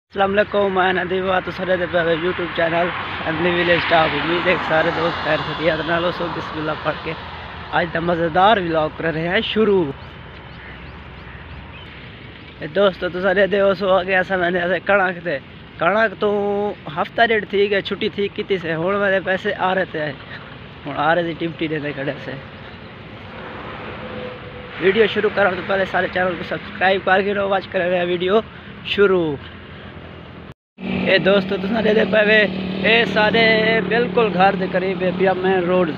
अस्सलाम वालेकुम, मैं नदीम तो सारे पे YouTube channel family village staff. उम्मीद है सारे दोस्त खैर खैरियत नालो सो बिस्मिल्लाह पढ़ के आज का मज़ेदार व्लॉग कर रहे हैं शुरू। दोस्तों तो सारे दो सो आ गया समय ऐसे कणक थे कणक तो हफ्ता डेढ़ थी गए छुट्टी थी कितनी से हूँ मेरे पैसे आ रहे थे हूँ आ रहे थे टिप्टी देते खड़े से। वीडियो शुरू करा तो पहले सारे चैनल को सब्सक्राइब करके वॉच कर रहे हैं वीडियो शुरू। ये दोस्तों तो सारे दे पे ये सारे बिल्कुल घर के करीब है पिया मेन रोड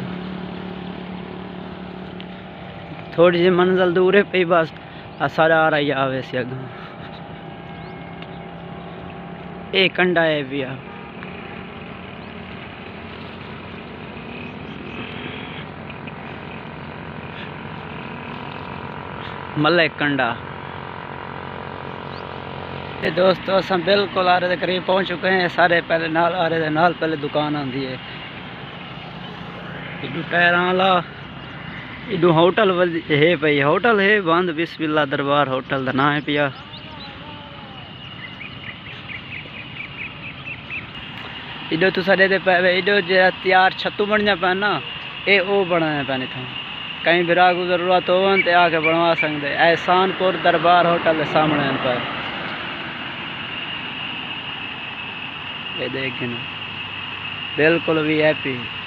थोड़ी जी मंजिल दूर है पी बस सारा आ रही है वैसे अग ये कंडा है पिया मल्ले कंडा। ये दोस्तों हम बिल्कुल आ रहे थे करीब पहुंच चुके हैं। सारे पहले नाल आ रहे थे नाल पहले दुकान आती है इडू टायर वाला इडू होटल है पई होटल है बंद बिस्मिल्लाह दरबार होटल का नाम है पिया। इडो तो सारे दे पे इडो जो तैयार छत्तू बनना पे ना ये वो बनाने पैने था कहीं भी राग जरूरत हो तो आके बनवा सकते। एहसानपुर दरबार होटल के सामने पर ये देख बिल्कुल वीआईपी।